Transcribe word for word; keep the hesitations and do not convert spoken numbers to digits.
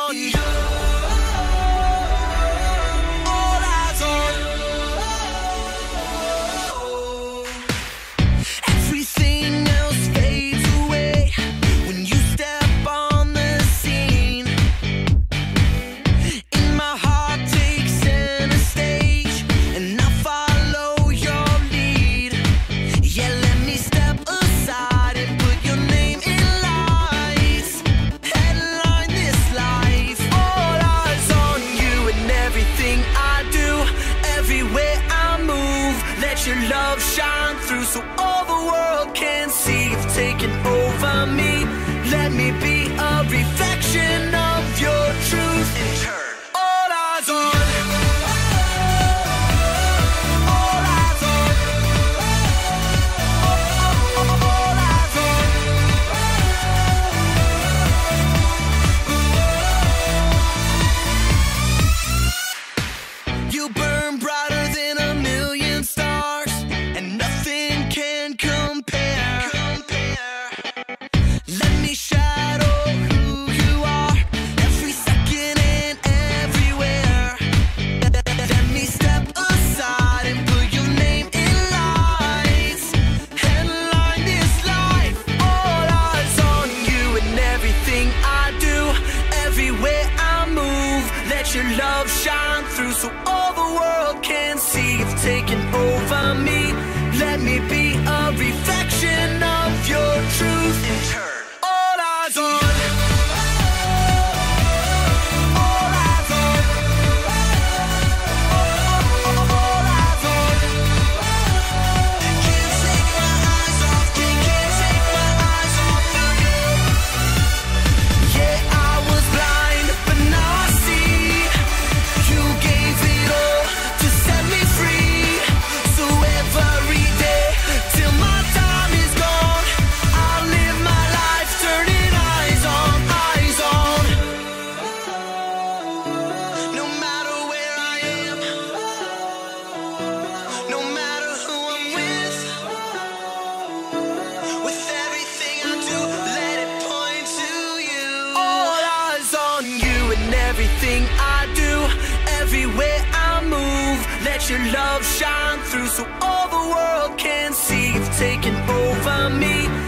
on you. All eyes on you. Everything else fades away when you step on the scene. In my heart takes center stage, and I follow your lead. Yeah, let me step aside and put your name in lights. Headline this life. All eyes on you and everything I do, everywhere I move. Let your love shine through so all the world can see. You've taken over me. Let me be a reflection of your truth in turn. All eyes on you. All eyes on you. All eyes on you. You burn brighter than a million stars, and nothing can compare. Let me shadow who you are, every second and everywhere. Let me step aside and put your name in lights. Headline this life. All eyes on you and everything I do, everywhere I move. Let your love shine through so all the world can see. You've taken over me. Let me be a reflection of your truth in turn. All eyes on you. All eyes on you. All eyes on you. Can't take my eyes off, can't, can't take my eyes off of you. Yeah, I was blind, but now I see. You gave it all to set me free. So every day till my time is gone, I'll live my life turning eyes on, eyes on. No matter where I am, no matter who I'm with, with everything I do, let it point to you. All eyes on you and everything I do, everywhere I move. Let your love shine through so all the world can see. You've taken over me.